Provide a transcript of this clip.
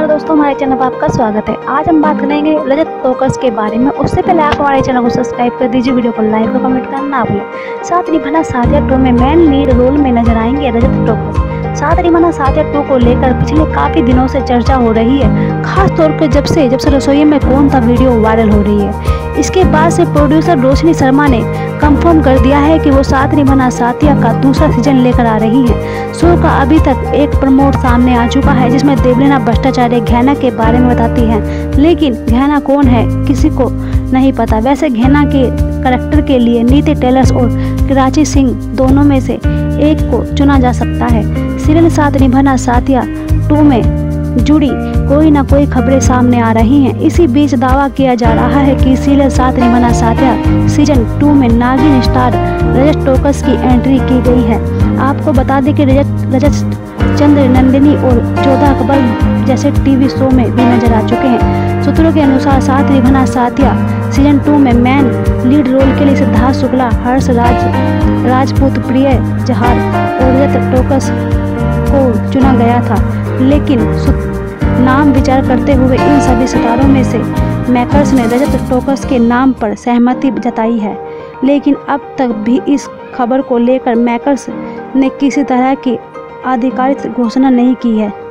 नमस्कार दोस्तों, हमारे चैनल पर आपका स्वागत है। आज हम बात करेंगे रजत टोकर्स के बारे में। उससे पहले आप हमारे चैनल को सब्सक्राइब कर दीजिए, वीडियो को लाइक और कमेंट करना ना भूलें। साथ निभाना साथिया 2 में मेन लीड रोल में नजर आएंगे रजत टोकर्स। साथ निभाना साथिया 2 को लेकर पिछले काफ़ी दिनों से चर्चा हो रही है, खास तौर पर जब से रसोई में कौन था वीडियो वायरल हो रही है। इसके बाद से प्रोड्यूसर रोशनी शर्मा ने कंफर्म कर दिया है कि वो साथ निभाना साथिया का दूसरा सीजन लेकर आ रही हैं। शो का अभी तक एक प्रमोट सामने आ चुका है जिसमें देवलीना भट्टाचार्य घेना के बारे में बताती हैं, लेकिन घेना कौन है किसी को नहीं पता। वैसे घेना के करैक्टर के लिए नीति टेलर्स और कराची सिंह दोनों में से एक को चुना जा सकता है। सीरियल साथ निभाना साथिया 2 में जुड़ी कोई ना कोई खबरें सामने आ रही हैं। इसी बीच दावा किया जा रहा है कि सीरियल साथ निभाना साथिया सीजन 2 में नागिन स्टार रजत टोकर्स की एंट्री की गई है। आपको बता दें कि रजत चंद्र नंदिनी और जोधा अकबर जैसे टीवी शो में भी नजर आ चुके हैं। सूत्रों के अनुसार साथ निभाना साथिया सीजन 2 में मैन लीड रोल के लिए सिद्धार्थ शुक्ला, हर्ष राजपूत, प्रिय जहार और रजत टोकर्स को चुना गया था, लेकिन नाम विचार करते हुए इन सभी सितारों में से मेकर्स ने रजत टोकर्स के नाम पर सहमति जताई है। लेकिन अब तक भी इस खबर को लेकर मेकर्स ने किसी तरह की आधिकारिक घोषणा नहीं की है।